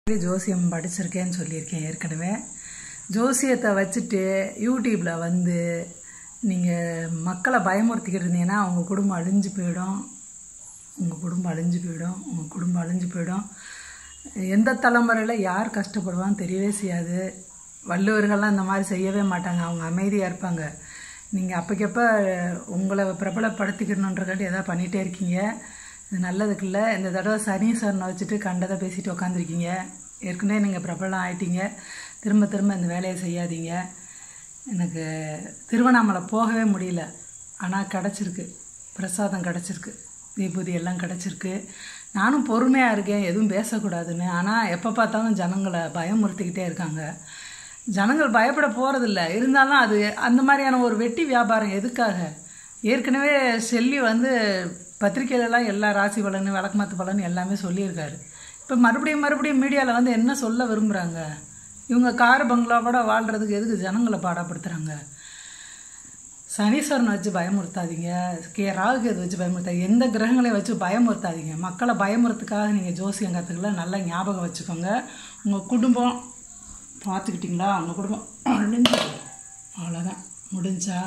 ஜோசியம் படிச்சிருக்கேன்னு சொல்லியிருக்கேன் ஏற்கனவே. ஜோசியத்தை வச்சுட்டு யூடியூப்பில் வந்து நீங்கள் மக்களை பயமுறுத்திக்கிட்டு இருந்தீங்கன்னா உங்கள் குடும்பம் அழிஞ்சு போயிடும். உங்கள் குடும்பம் அழிஞ்சு போயிடும். எந்த தலைமுறையில் யார் கஷ்டப்படுவான்னு தெரியவே செய்யாது. வள்ளுவர்கள்லாம் இந்த மாதிரி செய்யவே மாட்டாங்க. அவங்க அமைதியாக இருப்பாங்க. நீங்கள் அப்போக்கப்போ உங்களை பிரபலப்படுத்திக்கணுன்றக்காண்டி எதாவது பண்ணிகிட்டே இருக்கீங்க. இது நல்லதுக்கு இல்லை. இந்த தடவை சனீஸ்வரனை வச்சுட்டு கண்டதை பேசிட்டு உக்காந்துருக்கீங்க. ஏற்கனவே நீங்கள் பிரபலம் ஆகிட்டீங்க. திரும்ப இந்த வேலையை செய்யாதீங்க. எனக்கு திருவண்ணாமலை போகவே முடியல. ஆனால் கிடச்சிருக்கு, பிரசாதம் கிடச்சிருக்கு, விபூதி எல்லாம் கிடச்சிருக்கு. நானும் பொறுமையாக இருக்கேன், எதுவும் பேசக்கூடாதுன்னு. ஆனால் எப்போ பார்த்தாலும் ஜனங்களை பயமுறுத்திக்கிட்டே இருக்காங்க. ஜனங்கள் பயப்பட போகிறதில்ல. இருந்தாலும் அது அந்த மாதிரியான ஒரு வெட்டி வியாபாரம் எதுக்காக? ஏற்கனவே செல்வி வந்து பத்திரிக்கையிலலாம் எல்லா ராசி பலன், விளக்கமாத்து பலன் எல்லாமே சொல்லியிருக்காரு. இப்போ மறுபடியும் மீடியாவில் வந்து என்ன சொல்ல விரும்புகிறாங்க? இவங்க கார் பங்களாவோட வாழ்கிறதுக்கு எதுக்கு ஜனங்களை பாடப்படுத்துகிறாங்க? சனீஸ்வரனை வச்சு பயமுறுத்தாதீங்க, ராகுகேது வச்சு பயமுறுத்தாதீங்க, எந்த கிரகங்களையும் வச்சு பயமுறுத்தாதீங்க. மக்களை பயமுறுத்துக்காக நீங்கள் ஜோசியம் கற்றுக்கல. நல்லா ஞாபகம் வச்சுக்கோங்க. உங்கள் குடும்பம் பார்த்துக்கிட்டிங்களா? உங்கள் குடும்பம் அழிஞ்சு அவ்வளோதான், முடிஞ்சா?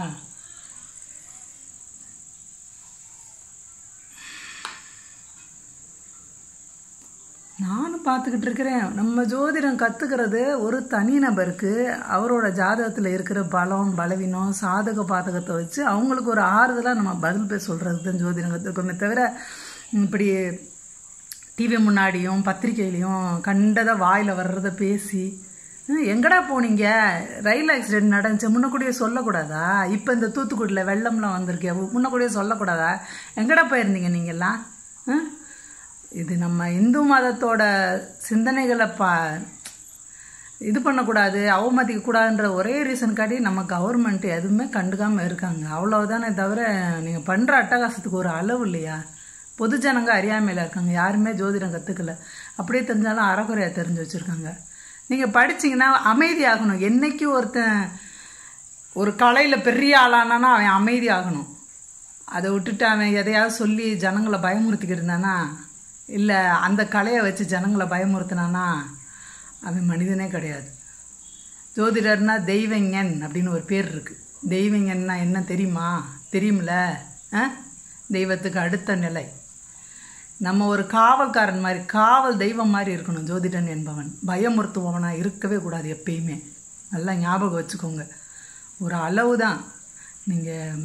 நானும் பார்த்துக்கிட்டு இருக்கிறேன். நம்ம ஜோதிடம் கற்றுக்கிறது ஒரு தனிநபருக்கு அவரோட ஜாதகத்தில் இருக்கிற பலம், பலவீனம், சாதக பாதகத்தை வச்சு அவங்களுக்கு ஒரு ஆறுதலாக நம்ம பதில் சொல்கிறது தான் ஜோதிடம் கற்றுக்கோமே தவிர இப்படி டிவி முன்னாடியும் பத்திரிக்கையிலையும் கண்டதை வாயில் வர்றதை பேசி எங்கடா போனீங்க? ரயில் ஆக்சிடென்ட் நடந்துச்சு முன்னக்கூடியே சொல்லக்கூடாதா? இப்போ இந்த தூத்துக்குடியில் வெள்ளம்லாம் வந்திருக்கே முன்னக்கூடியே சொல்லக்கூடாதா? எங்கடா போயிருந்தீங்க நீங்கள்லாம்? இது நம்ம இந்து மதத்தோட சிந்தனைகளை இது பண்ணக்கூடாது, அவமதிக்கக்கூடாதுன்ற ஒரே ரீசனுக்காண்டி நம்ம கவர்மெண்ட் எதுவுமே கண்டுக்காமல் இருக்காங்க. அவ்வளவுதானே தவிர நீங்கள் பண்ணுற அட்டகாசத்துக்கு ஒரு அளவு இல்லையா? பொது ஜனங்க அறியாமையில் இருக்காங்க. யாருமே ஜோதிடம் கற்றுக்கல. அப்படியே தெரிஞ்சாலும் அறகுறையாக தெரிஞ்சு வச்சுருக்காங்க. நீங்கள் படிச்சிங்கன்னா அமைதியாகணும். என்னைக்கு ஒருத்தன் ஒரு கலையில் பெரிய ஆளானானா அவன் அமைதி ஆகணும். அதை விட்டுட்டு அவன் எதையாவது சொல்லி ஜனங்களை பயமுறுத்திக்கிட்டு இருந்தானா, இல்லை அந்த கலையை வச்சு ஜனங்களை பயமுறுத்தினானா அவன் மனிதனே கிடையாது. ஜோதிடர்னா தெய்வஞன் அப்படின்னு ஒரு பேர் இருக்குது. தெய்வஞன்னா என்ன தெரியும்ல? தெய்வத்துக்கு அடுத்த நிலை. நம்ம ஒரு காவல்காரன் மாதிரி, காவல் தெய்வம் மாதிரி இருக்கணும் ஜோதிடன் என்பவன். பயமுறுத்துபவனாக இருக்கவே கூடாது எப்பயுமே. நல்லா ஞாபகம் வச்சுக்கோங்க. ஒரு அளவு தான். நீங்கள்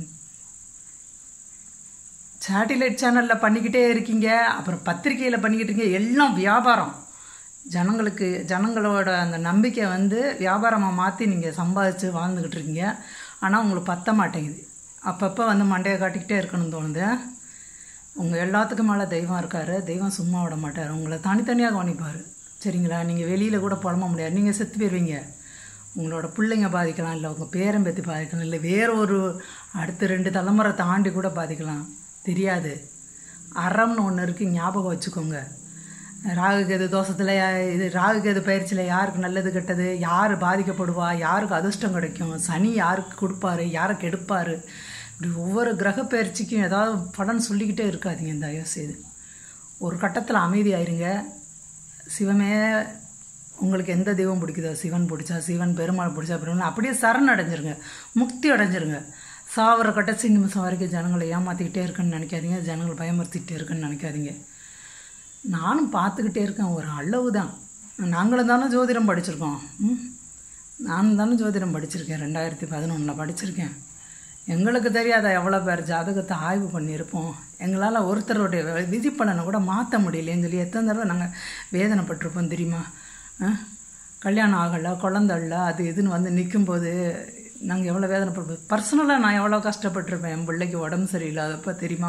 சேட்டிலைட் சேனலில் பண்ணிக்கிட்டே இருக்கீங்க, அப்புறம் பத்திரிக்கையில் பண்ணிக்கிட்டு இருக்கீங்க. எல்லாம் வியாபாரம். ஜனங்களோட அந்த நம்பிக்கை வந்து வியாபாரமாக மாற்றி நீங்கள் சம்பாதிச்சு வாழ்ந்துக்கிட்டு இருக்கீங்க. ஆனால் உங்களுக்கு பத்த மாட்டேங்குது. அப்பப்போ வந்து மண்டையை காட்டிக்கிட்டே இருக்கணும்னு தோணுது. உங்கள் எல்லாத்துக்கும் மேலே தெய்வம் இருக்கார். தெய்வம் சும்மா விட மாட்டார். உங்களை தனித்தனியாக கவனிப்பார். சரிங்களா? நீங்கள் வெளியில் கூட புலம்ப முடியாது. நீங்கள் செத்து போயிடுவீங்க. உங்களோட பிள்ளைங்க பாதிக்கலாம், இல்லை உங்கள் பேரம்பேத்தி பாதிக்கலாம், இல்லை வேற ஒரு அடுத்த 2 தலைமுறை தாண்டி கூட பாதிக்கலாம். தெரியாது. அறம்னு ஒன்று இருக்குது, ஞாபகம் வச்சுக்கோங்க. ராகுகேது தோஷத்தில் இது ராகுகேது பயிற்சியில் யாருக்கு நல்லது கெட்டது, யார் பாதிக்கப்படுவா, யாருக்கு அதிர்ஷ்டம் கிடைக்கும், சனி யாருக்கு கொடுப்பாரு, யாரை கெடுப்பார், இப்படி ஒவ்வொரு கிரக பயிற்சிக்கும் ஏதாவது பலன் சொல்லிக்கிட்டே இருக்காதிங்க. தயவு செய்து ஒரு கட்டத்தில் அமைதியாயிருங்க. சிவமே உங்களுக்கு எந்த தெய்வம் பிடிக்குதோ, சிவன் பிடிச்சா சிவன், பெருமாள் பிடிச்சா பெருமாள், அப்படியே சரண் அடைஞ்சிருங்க, முக்தி அடைஞ்சிருங்க. சாவர கடைசி நிமிஷம் வரைக்கும் ஜனங்களை ஏமாற்றிக்கிட்டே இருக்குன்னு நினைக்காதீங்க. ஜனங்களை பயமுறுத்திக்கிட்டே இருக்குன்னு நினைக்காதீங்க. நானும் பார்த்துக்கிட்டே இருக்கேன். ஒரு அளவு தான். நாங்களும் தானே ஜோதிடம் படிச்சிருக்கோம். நானும் தானே ஜோதிடம் படிச்சிருக்கேன். 2011 படிச்சிருக்கேன். எங்களுக்கு தெரியாத எவ்வளோ பேர் ஜாதகத்தை ஆய்வு பண்ணியிருப்போம். எங்களால் ஒருத்தருடைய விதிப்பலனை கூட மாற்ற முடியலேன்னு சொல்லி எத்தனை தடவை நாங்கள் வேதனைப்பட்டிருப்போம் தெரியுமா? கல்யாணம் ஆகலை, குழந்தைல அது இதுன்னு வந்து நிற்கும்போது நாங்கள் எவ்வளோ வேதனைப்படுவோம். பர்சனலாக நான் எவ்வளோ கஷ்டப்பட்டிருப்பேன். என் பிள்ளைக்கு உடம்பு சரியில்லாதப்போ தெரியுமா?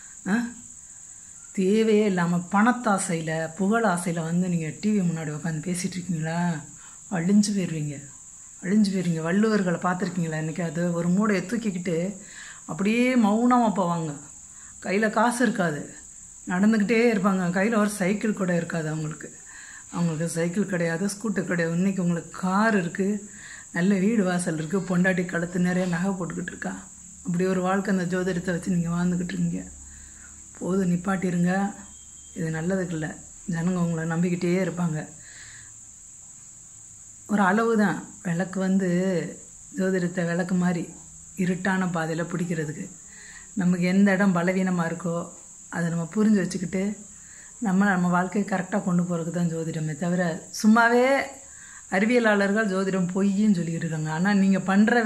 தேவையே இல்லாமல் பணத்தாசையில், புகழ் ஆசையில் வந்து நீங்கள் டிவி முன்னாடி உட்காந்து பேசிகிட்டு இருக்கீங்களா? அழிஞ்சு போயிடுவீங்க. வள்ளுவர்களை பார்த்துருக்கீங்களா? இன்றைக்கி அது ஒரு மூடையை தூக்கிக்கிட்டு அப்படியே மௌனமாக போவாங்க. கையில் காசு இருக்காது, நடந்துக்கிட்டே இருப்பாங்க. கையில் ஒரு சைக்கிள் கூட இருக்காது அவங்களுக்கு சைக்கிள் கிடையாது, ஸ்கூட்டர் கிடையாது. இன்றைக்கி உங்களுக்கு கார் இருக்குது, நல்ல வீடு வாசல் இருக்குது, பொண்டாட்டி கழுத்து நிறைய நகை போட்டுக்கிட்டு இருக்கா. அப்படி ஒரு வாழ்க்கை அந்த ஜோதிடத்தை வச்சு நீங்கள் வாழ்ந்துக்கிட்டு இருக்கீங்க. போதும், நிப்பாட்டிருங்க. இது நல்லதுக்கு இல்லை. ஜனங்க உங்களை நம்பிக்கிட்டே இருப்பாங்க. ஒரு அளவு தான். விளக்கு வந்து ஜோதிடத்தை விளக்கு மாதிரி இருட்டான பாதையில் பிடிக்கிறதுக்கு. நமக்கு எந்த இடம் பலவீனமாக இருக்கோ அதை நம்ம புரிஞ்சு வச்சுக்கிட்டு நம்ம வாழ்க்கையை கரெக்டாக கொண்டு போகிறதுக்கு தான் ஜோதிடமே தவிர, சும்மாவே அறிவியலாளர்கள் ஜோதிடம் பொய்ன்னு சொல்லியிருக்காங்க. ஆனால் நீங்கள் பண்ணுற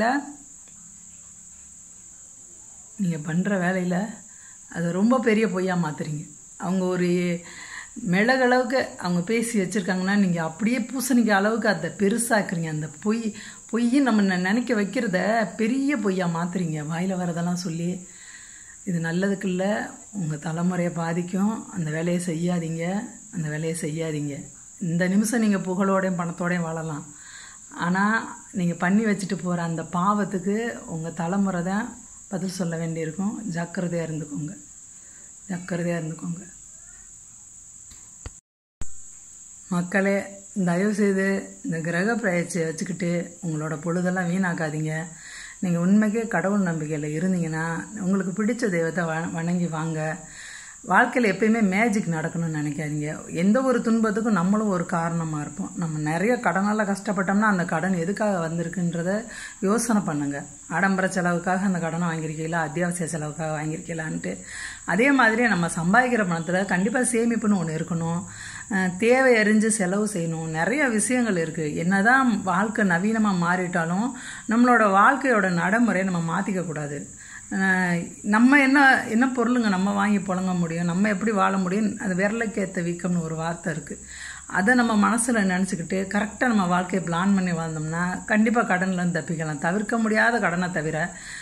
வேலையில் அதை ரொம்ப பெரிய பொய்யாக மாற்றுறீங்க. அவங்க ஒரு மிளகளவுக்கு அவங்க பேசி வச்சுருக்காங்கன்னா நீங்கள் அப்படியே பூசணிக்க அளவுக்கு அதை பெருசாக்குறீங்க. அந்த பொய்யும் நம்ம நினைக்க வைக்கிறத பெரிய பொய்யாக மாற்றுறீங்க, வாயில் வரதெல்லாம் சொல்லி. இது நல்லதுக்கு இல்லை, உங்கள் தலைமுறையை பாதிக்கும். அந்த வேலையை செய்யாதீங்க. இந்த நிமிஷம் நீங்கள் புகழோடையும் பணத்தோடையும் வாழலாம். ஆனால் நீங்கள் பண்ணி வச்சுட்டு போகிற அந்த பாவத்துக்கு உங்கள் தலைமுறை தான் பதில் சொல்ல வேண்டியிருக்கும். ஜாக்கிரதையாக இருந்துக்கோங்க மக்களே. தயவுசெய்து இந்த கிரக பயிற்சியை வச்சுக்கிட்டு உங்களோட பொழுதெல்லாம் வீணாக்காதீங்க. நீங்கள் உண்மைக்கே கடவுள் நம்பிக்கையில் இருந்தீங்கன்னா உங்களுக்கு பிடிச்ச தெய்வத்தை வணங்கி வாங்க. வாழ்க்கையில் எப்பயுமே மேஜிக் நடக்கணும்னு நினைக்காதீங்க. எந்த ஒரு துன்பத்துக்கும் நம்மளும் ஒரு காரணமாக இருப்போம். நம்ம நிறைய கடனால் கஷ்டப்பட்டோம்னா அந்த கடன் எதுக்காக வந்திருக்குன்றத யோசனை பண்ணுங்கள். ஆடம்பர செலவுக்காக அந்த கடனை வாங்கியிருக்கீங்களா, அத்தியாவசிய செலவுக்காக வாங்கியிருக்கீங்களான்ட்டு. அதே மாதிரி நம்ம சம்பாதிக்கிற பணத்தில் கண்டிப்பாக சேமிப்புன்னு ஒன்று இருக்கணும். தேவை அறிஞ்சு செலவு செய்யணும். நிறைய விஷயங்கள் இருக்குது. என்னதான் வாழ்க்கை நவீனமாக மாறிட்டாலும் நம்மளோட வாழ்க்கையோட நடைமுறையை நம்ம மாற்றிக்கக்கூடாது. நம்ம என்ன பொருளுங்க நம்ம வாங்கி புழங்க முடியும், நம்ம எப்படி வாழ முடியும், அது விரலுக்கேற்ற வீக்கம்னு ஒரு வார்த்தை இருக்குது. அதை நம்ம மனசில் நினச்சிக்கிட்டு கரெக்டாக நம்ம வாழ்க்கையை பிளான் பண்ணி வாழ்ந்தோம்னா கண்டிப்பாக கடன்லேருந்து தப்பிக்கலாம். தவிர்க்க முடியாத கடனை தவிர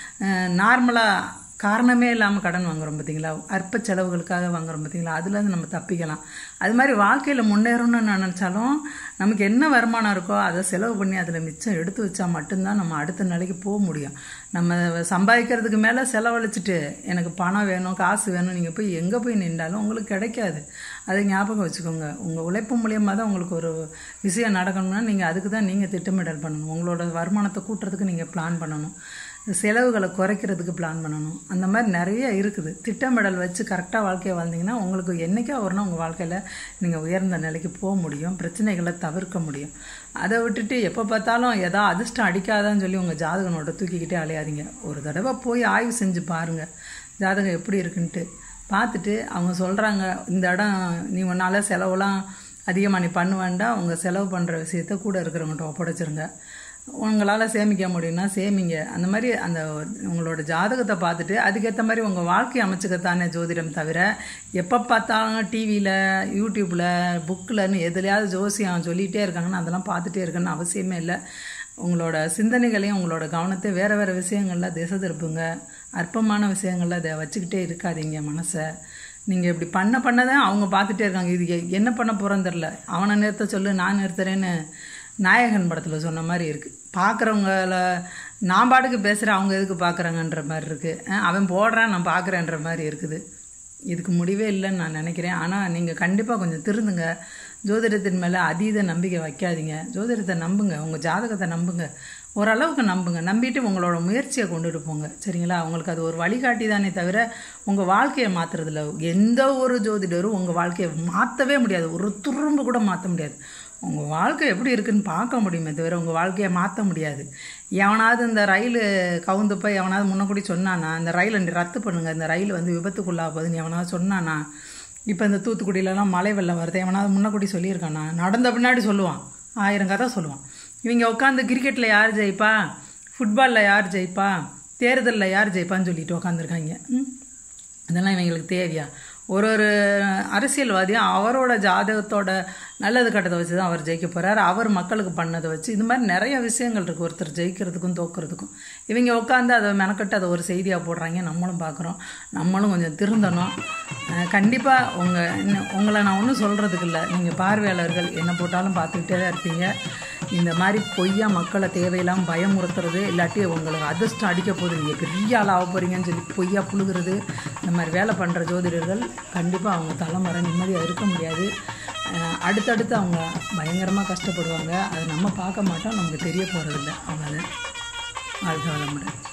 நார்மலாக காரணமே இல்லாமல் கடன் வாங்குறோம் பார்த்தீங்களா, அற்ப செலவுகளுக்காக வாங்குறோம் பார்த்தீங்களா, அதுலேருந்து நம்ம தப்பிக்கலாம். அது மாதிரி வாழ்க்கையில் முன்னேறணும்னு நினச்சாலும் நமக்கு என்ன வருமானம் இருக்கோ அதை செலவு பண்ணி அதில் மிச்சம் எடுத்து வச்சா மட்டும்தான் நம்ம அடுத்த நிலைக்கு போக முடியும். நம்ம சம்பாதிக்கிறதுக்கு மேலே செலவழிச்சிட்டு எனக்கு பணம் வேணும், காசு வேணும், நீங்கள் போய் எங்கே போய் நின்றாலும் உங்களுக்கு கிடைக்காது. அதை ஞாபகம் வச்சுக்கோங்க. உங்கள் உழைப்பு மூலியமாக தான் உங்களுக்கு ஒரு விஷயம் நடக்கணும்னா நீங்கள் அதுக்கு தான் நீங்கள் திட்டமிடல் பண்ணணும். உங்களோட வருமானத்தை கூட்டுறதுக்கு நீங்கள் பிளான் பண்ணணும். செலவுகளை குறைக்கிறதுக்கு பிளான் பண்ணணும். அந்த மாதிரி நிறைய இருக்குது. திட்டமிடல் வச்சு கரெக்டாக வாழ்க்கையை வாழ்ந்தீங்கன்னா உங்களுக்கு என்றைக்கா வரணும் உங்கள் வாழ்க்கையில் நீங்கள் உயர்ந்த நிலைக்கு போக முடியும், பிரச்சனைகளை தவிர்க்க முடியும். அதை விட்டுட்டு எப்போ பார்த்தாலும் ஏதோ அதிர்ஷ்டம் அடிக்காதான்னு சொல்லி உங்கள் ஜாதக நோட்டை தூக்கிக்கிட்டே அலையாதீங்க. ஒரு தடவை போய் ஆய்வு செஞ்சு பாருங்கள் ஜாதகம் எப்படி இருக்குன்ட்டு. பார்த்துட்டு அவங்க சொல்கிறாங்க இந்த இடம் நீ உன்னால் செலவுலாம் அதிகமாக நீ பண்ண வேண்டாம், உங்கள் செலவு பண்ணுற விஷயத்த கூட இருக்கிறவங்கள்ட்ட ஒப்படைச்சிருங்க. உங்களால் சேமிக்க முடியும்னா சேமிங்க. அந்த மாதிரி அந்த உங்களோட ஜாதகத்தை பார்த்துட்டு அதுக்கேற்ற மாதிரி உங்கள் வாழ்க்கையை அமைச்சுக்கத்தானே ஜோதிடம் தவிர எப்போ பார்த்தாலும் டிவியில், யூடியூப்பில், புக்கில்னு எதுலையாவது ஜோசியம் சொல்லிகிட்டே இருக்காங்கன்னா அதெல்லாம் பார்த்துட்டே இருக்குன்னு அவசியமே இல்லை. உங்களோட சிந்தனைகளையும் உங்களோட கவனத்தை வேறு வேறு விஷயங்களில் திசை திருப்புங்க. அற்பமான விஷயங்களில் அதை வச்சுக்கிட்டே இருக்காதீங்க மனசை. நீங்கள் இப்படி பண்ணதான் அவங்க பார்த்துட்டே இருக்காங்க. இது என்ன பண்ண போகிறோன்னு தெரில, அவனை நிறுத்த சொல்லு நான் நிறுத்துறேன்னு நாயகன் படத்தில் சொன்ன மாதிரி இருக்குது. பார்க்குறவங்கள நான் பாட்டுக்கு பேசுகிறேன், அவங்க எதுக்கு பார்க்குறாங்கன்ற மாதிரி இருக்குது. அவன் போடுறான் நான் பார்க்குறேன்ற மாதிரி இருக்குது. இதுக்கு முடிவே இல்லைன்னு நான் நினைக்கிறேன். ஆனால் நீங்கள் கண்டிப்பாக கொஞ்சம் திருந்துங்க. ஜோதிடத்தின் மேலே அதீத நம்பிக்கை வைக்காதீங்க. ஜோதிடத்தை நம்புங்க, உங்கள் ஜாதகத்தை நம்புங்க, ஓரளவுக்கு நம்புங்க. நம்பிட்டு உங்களோட முயற்சியை கொண்டுட்டு போங்க. சரிங்களா? உங்களுக்கு அது ஒரு வழிகாட்டி தானே தவிர உங்கள் வாழ்க்கையை மாற்றுறதில்ல. எந்த ஒரு ஜோதிடரும் உங்கள் வாழ்க்கையை மாற்றவே முடியாது, ஒரு துரும்பு கூட மாற்ற முடியாது. உங்கள் வாழ்க்கை எப்படி இருக்குதுன்னு பார்க்க முடியுமே தவிர உங்கள் வாழ்க்கையை மாற்ற முடியாது. எவனாவது இந்த ரயில் கவுந்துப்போ எவனாவது முன்னக்கூடி சொன்னானா இந்த ரயிலை ரத்து பண்ணுங்கள், இந்த ரயில் வந்து விபத்துக்குள்ளாக போகுதுன்னு எவனாவது சொன்னானா? இப்போ இந்த தூத்துக்குடியிலலாம் மழை வெள்ளம் வருது, எவனாவது முன்னக்கூடி சொல்லியிருக்கானா? நடந்த பின்னாடி சொல்லுவான், 1000 கதை சொல்லுவான். இவங்க உட்காந்து கிரிக்கெட்டில் யார் ஜெயிப்பா, ஃபுட்பாலில் யார் ஜெயிப்பா, தேர்தலில் யார் ஜெயிப்பான்னு சொல்லிட்டு உட்காந்துருக்காங்க. அதெல்லாம் இவங்களுக்கு தேவையா? ஒரு அரசியல்வாதியும் அவரோட ஜாதகத்தோட நல்லது கட்டத்தை வச்சு தான் அவர் ஜெயிக்க போகிறார். அவர் மக்களுக்கு பண்ணதை வச்சு இது மாதிரி நிறைய விஷயங்கள் இருக்குது ஒருத்தர் ஜெயிக்கிறதுக்கும் தோக்கிறதுக்கும். இவங்க உட்காந்து அதை மெனக்கட்டு அதை ஒரு செய்தியாக போடுறாங்க. நம்மளும் பார்க்குறோம். நம்மளும் கொஞ்சம் திருந்தணும். கண்டிப்பாக உங்களை நான் ஒன்றும் சொல்கிறதுக்கு இல்லை. நீங்கள் பார்வையாளர்கள் என்ன போட்டாலும் பார்த்துக்கிட்டே தான் இருப்பீங்க. இந்த மாதிரி பொய்யா மக்களை தேவையில்லாமல் பயமுறுத்துறது, இல்லாட்டி உங்களுக்கு அதிர்ஷ்டம் அடிக்க போகுது, நீங்கள் பெரிய ஆள் ஆக போகிறீங்கன்னு சொல்லி பொய்யா புழுகிறது, இந்த மாதிரி வேலை பண்ணுற ஜோதிடர்கள் கண்டிப்பாக அவங்க தலைமுறை நிம்மதியாக இருக்க முடியாது. அடுத்தடுத்து அவங்க பயங்கரமாக கஷ்டப்படுவாங்க. அதை நம்ம பார்க்க மாட்டோம், நமக்கு தெரிய போகிறதில்ல. அவ்வளோதான். வாழ்க வளமுடன்.